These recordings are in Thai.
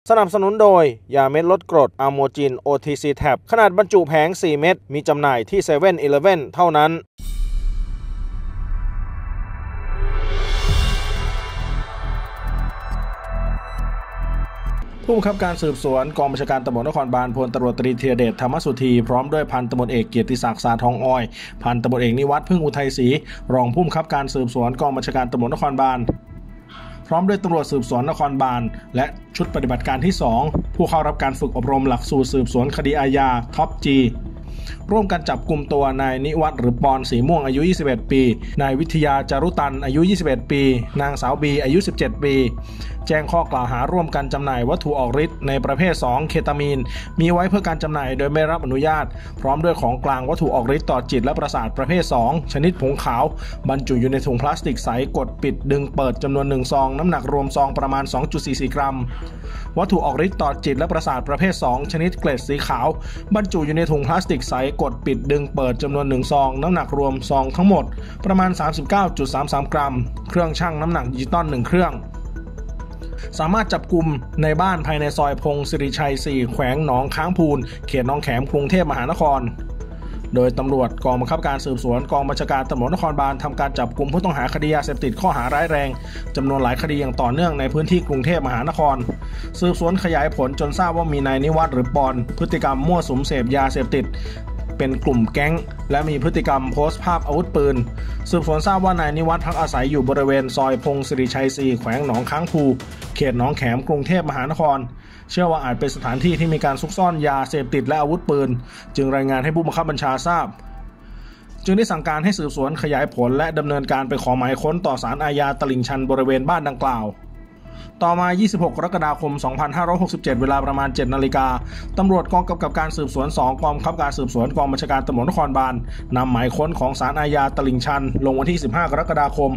สนับสนุนโดยยาเม็ดลดกรดอะโมจิน OTC Tab ขนาดบรรจุแผง4 เม็ดมีจำหน่ายที่ 7-Eleven เท่านั้นผู้บังคับการสืบสวนกองบัญชาการตำรวจนครบาลพลตำรวจตรีธีรเดชธรรมสุธีพร้อมด้วยพันตำรวจเอกเกียรติศักดิ์สาทองอ้อยพันตำรวจเอกนิวัฒน์พึ่งอุทัยศรีรองผู้บังคับการสืบสวนกองบัญชาการตำรวจนครบาลพร้อมด้วยตำรวจสืบสวนนครบาลและชุดปฏิบัติการที่2ผู้เข้ารับการฝึกอบรมหลักสูตรสืบสวนคดีอาญาท็อปจีร่วมกันจับกลุ่มตัวนายนิวัฒน์หรือปอนสีม่วงอายุ21ปีนายวิทยาจารุตันอายุ21ปีนางสาวบีอายุ17ปีแจ้งข้อกล่าวหาร่วมกันจำหน่ายวัตถุออกฤทธิ์ในประเภท2เคตามีนมีไว้เพื่อการจำหน่ายโดยไม่รับอนุญาตพร้อมด้วยของกลางวัตถุออกฤทธิ์ต่อจิตและประสาทประเภท2ชนิดผงขาวบรรจุอยู่ในถุงพลาสติกใสกดปิดดึงเปิดจำนวน1ซองน้ำหนักรวมซองประมาณ 2.44 กรัมวัตถุออกฤทธิ์ต่อจิตและประสาทประเภท2ชนิดเกล็ดสีขาวบรรจุอยู่ในถุงพลาสติกใสกดปิดดึงเปิดจำนวน1ซองน้ำหนักรวมซองทั้งหมดประมาณ 39.33 กรัมเครื่องชั่งน้ำหนักดิจิตอล1เครื่องสามารถจับกุมในบ้านภายในซอยพงศิริชัย4แขวงหนองค้างพูนเขตหนองแขมกรุงเทพมหานครโดยตำรวจกองบังคับการสืบสวนกองบัญชาการตำรวจนครบาลทำการจับกุมผู้ต้องหาคดียาเสพติดข้อหาร้ายแรงจำนวนหลายคดีอย่างต่อเนื่องในพื้นที่กรุงเทพมหานครสืบสวนขยายผลจนทราบว่ามีนายนิวัฒน์หรือปอนพฤติกรรมมั่วสุมเสพยาเสพติดเป็นกลุ่มแก๊งและมีพฤติกรรมโพสต์ภาพอาวุธปืนสืบสวนทราบว่านายนิวัฒน์พักอาศัยอยู่บริเวณซอยพงศิริชัย4แขวงหนองค้างพูเขตหนองแขมกรุงเทพมหานครเชื่อว่าอาจเป็นสถานที่ที่มีการซุกซ่อนยาเสพติดและอาวุธปืนจึงรายงานให้ผู้บังคับบัญชาทราบจึงได้สั่งการให้สืบสวนขยายผลและดำเนินการไปขอหมายค้นต่อศาลอาญาตลิ่งชันบริเวณบ้านดังกล่าวต่อมา 26 กรกฎาคม 2567 เวลาประมาณ 7 นาฬิกาตำรวจกองกำกับการสืบสวน2กองบังคับการสืบสวนกองบัญชาการตำรวจนครบาลนำหมายค้นของศาลอาญาตลิ่งชันลงวันที่ 15 กรกฎาคม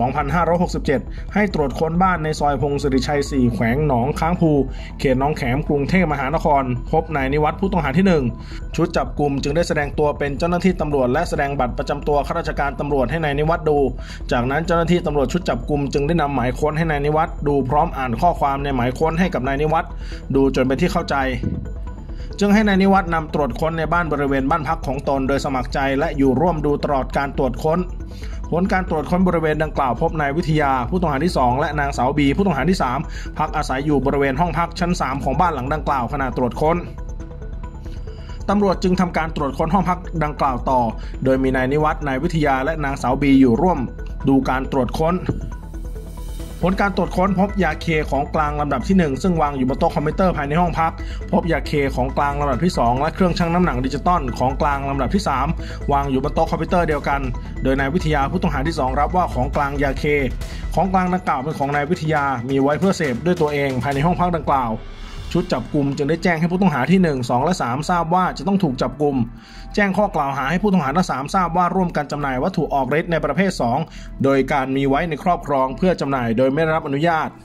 2567 ให้ตรวจค้นบ้านในซอยพงศิริชัย 4 แขวงหนองค้างพูเขตหนองแขมกรุงเทพมหานครพบนายนิวัฒน์ผู้ต้องหาที่ 1 ชุดจับกุมจึงได้แสดงตัวเป็นเจ้าหน้าที่ตำรวจและแสดงบัตรประจำตัวข้าราชการตำรวจให้นายนิวัฒน์ดูจากนั้นเจ้าหน้าที่ตำรวจชุดจับกุมจึงได้นำหมายค้นให้นายนิวัฒน์ดูพร้อมอ่านข้อความในหมายค้นให้กับนายนิวัฒน์ดูจนเป็นที่เข้าใจจึงให้นายนิวัฒน์นำตรวจค้นในบ้านบริเวณบ้านพักของตนโดยสมัครใจและอยู่ร่วมดูตลอดการตรวจค้นผลการตรวจค้นบริเวณดังกล่าวพบนายวิทยาผู้ต้องหาที่2และนางสาวบีผู้ต้องหาที่3พักอาศัยอยู่บริเวณห้องพักชั้น3ของบ้านหลังดังกล่าวขณะตรวจค้นตำรวจจึงทำการตรวจค้นห้องพักดังกล่าวต่อโดยมีนายนิวัฒน์นายวิทยาและนางสาวบีอยู่ร่วมดูการตรวจค้นผลการตรวจค้นพบยาเคของกลางลำดับที่1ซึ่งวางอยู่บนโต๊ะคอมพิวเตอร์ภายในห้องพักพบยาเคของกลางลำดับที่2และเครื่องชั่งน้ำหนักดิจิตอลของกลางลำดับที่3วางอยู่บนโต๊ะคอมพิวเตอร์เดียวกันโดยนายวิทยาผู้ต้องหาที่2รับว่าของกลางยาเคของกลางดังกล่าวเป็นของนายวิทยามีไว้เพื่อเสพด้วยตัวเองภายในห้องพักดังกล่าวชุดจับกุมจึงได้แจ้งให้ผู้ต้องหาที่1 2และ3ทราบว่าจะต้องถูกจับกุมแจ้งข้อกล่าวหาให้ผู้ต้องหาทั้ง3ทราบว่าร่วมกันจำหน่ายวัตถุออกฤทธิ์ในประเภท2โดยการมีไว้ในครอบครองเพื่อจำหน่ายโดยไม่ได้รับอนุญาต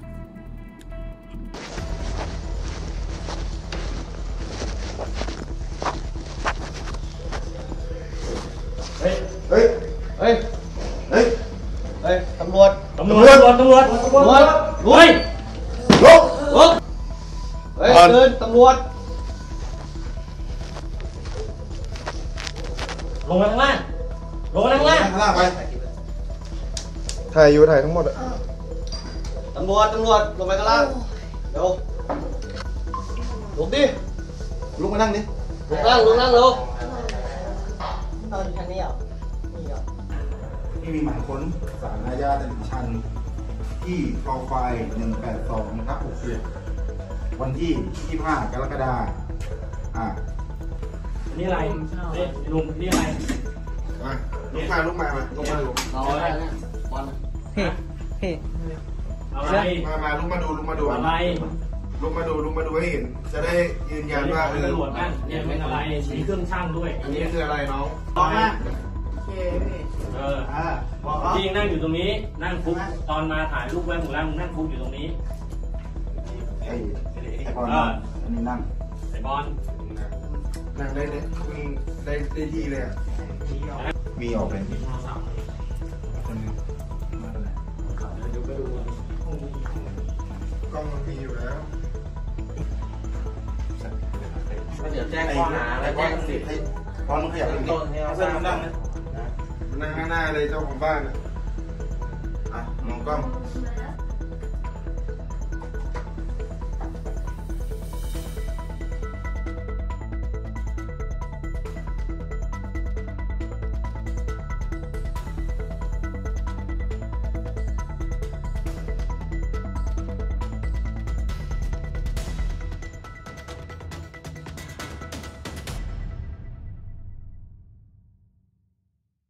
ตำรวจเดินตำรวจลงมาข้างล่างไปถ่ายอยู่ถ่ายทั้งหมดอะตำรวจลงไปข้างล่างเดี๋ยวลุกดิลุกมานั่งดิลุกนั่งนอนชั้นนี้เหรอที่มีหมายค้นศาลอาญาตลิ่งชันที่คอไฟ182/67วันที่25 กรกฎาคมนี่อะไรลุงนี่อะไรลุกมาดูเอาอะไรเนี่ยบอลอะไรมาลุกมาดูอะไรลุกมาดูให้เห็นจะได้ยืนยันว่าตำรวจนั่นเนี่ยเป็นอะไรมีเครื่องชั่งด้วยอันนี้คืออะไรน้องจริงนั่งอยู่ตรงนี้นั่งคุกตอนมาถ่ายรูปไว้หมู่แล้วมึงนั่งคุกอยู่ตรงนี้ไอ้บอลอันนี้นั่งไอ้บอลนั่งได้ที่เลยมีออกเลยกล้องมันมีอยู่แล้วแจ้งข้อหาและแจ้งสิทธิ์พอมึงขยับตรงนี้ต้นให้เขาทราบนั่งนะนั่งข้างหน้าเลยเจ้าของบ้านอ่ะมองกล้อง